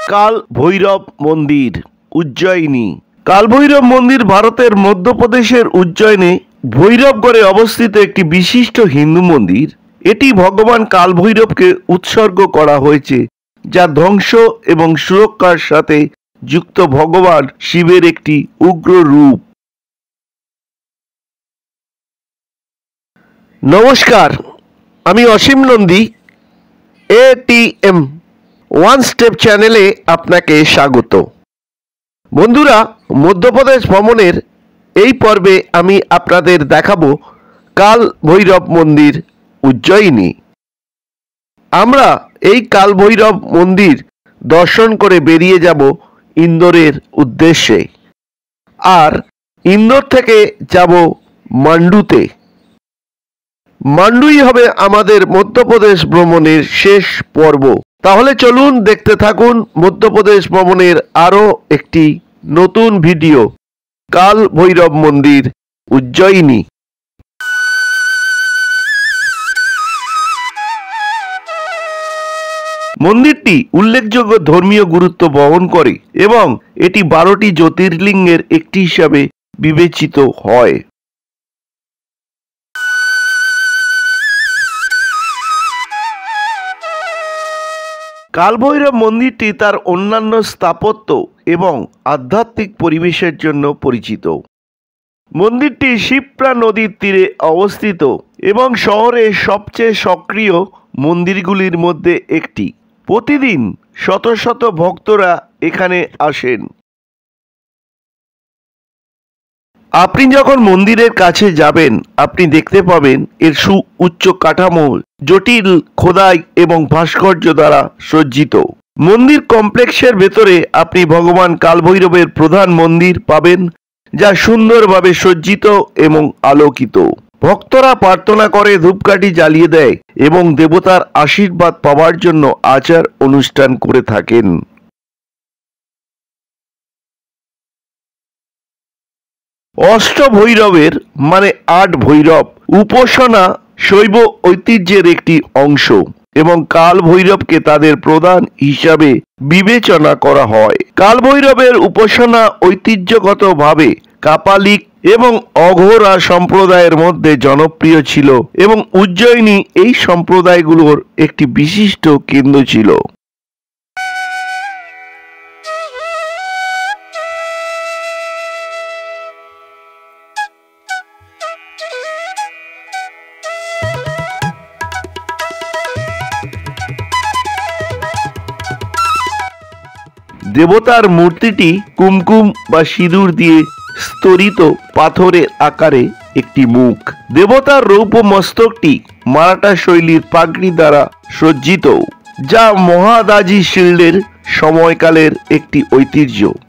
কাল ভৈরব মন্দির, উজ্জয়িনী। কাল ভৈরব মন্দির ভারতের মধ্যপ্রদেশের উজ্জয়িনে ভৈরবগড়ে অবস্থিত একটি বিশিষ্ট হিন্দু মন্দির। এটি ভগবান কাল ভৈরবকে উৎসর্গ করা হয়েছে, যা ধ্বংস এবং সুরক্ষার সাথে যুক্ত ভগবান শিবের একটি উগ্র রূপ। নমস্কার, আমি Asim Nandi. ATM one step চ্যানেলে আপনাকে স্বাগত। বন্ধুরা, মধ্যপ্রদেশ ভ্রমণের এই পর্বে আমি আপনাদের দেখাবো কাল ভৈরব মন্দির, উজ্জয়িনী। আমরা এই কাল ভৈরব মন্দির দর্শন করে বেরিয়ে যাব ইন্দোরের উদ্দেশ্যে, আর ইন্দোর থেকে যাব মান্ডুতে। মান্ডুই হবে আমাদের মধ্যপ্রদেশ ভ্রমণের শেষ পর্ব। তাহলে চলুন দেখতে থাকুন মধ্যপ্রদেশ ভ্রমণের আরও একটি নতুন ভিডিও, কাল ভৈরব মন্দির, উজ্জয়িনী। মন্দিরটি উল্লেখযোগ্য ধর্মীয় গুরুত্ব বহন করে এবং এটি 12টি জ্যোতির্লিঙ্গের একটি হিসাবে বিবেচিত হয়। কাল ভৈরব মন্দিরটি তার অন্যান্য স্থাপত্য এবং আধ্যাত্মিক পরিবেশের জন্য পরিচিত। মন্দিরটি শিপ্রা নদীর তীরে অবস্থিত এবং শহরের সবচেয়ে সক্রিয় মন্দিরগুলির মধ্যে একটি। প্রতিদিন শত শত ভক্তরা এখানে আসেন। আপনি যখন মন্দিরের কাছে যাবেন, আপনি দেখতে পাবেন এর সুউচ্চ কাঠামো, জটিল খোদাই এবং ভাস্কর্য দ্বারা সজ্জিত। মন্দির কমপ্লেক্সের ভেতরে আপনি ভগবান কাল ভৈরবের প্রধান মন্দির পাবেন, যা সুন্দরভাবে সজ্জিত এবং আলোকিত। ভক্তরা প্রার্থনা করে, ধূপকাঠি জ্বালিয়ে দেয় এবং দেবতার আশীর্বাদ পাওয়ার জন্য আচার অনুষ্ঠান করে থাকেন। অষ্টভৈরবের মানে 8 ভৈরব উপাসনা শৈব ঐতিহ্যের একটি অংশ এবং কাল ভৈরবকে তাদের প্রধান হিসাবে বিবেচনা করা হয়। কাল ভৈরবের উপাসনা ঐতিহ্যগতভাবে কাপালিক এবং অঘোরা সম্প্রদায়ের মধ্যে জনপ্রিয় ছিল এবং উজ্জয়িনী এই সম্প্রদায়গুলোর একটি বিশিষ্ট কেন্দ্র ছিল। দেবতার মূর্তিটি কুমকুম বা সিঁদুর দিয়ে স্তরিত পাথরের আকারে একটি মুখ। দেবতার রৌপ্য মস্তকটি মারাঠা শৈলীর পাগড়ি দ্বারা সজ্জিত, যা মহাদাজি শিল্ডের সময়কালের একটি ঐতিহ্য।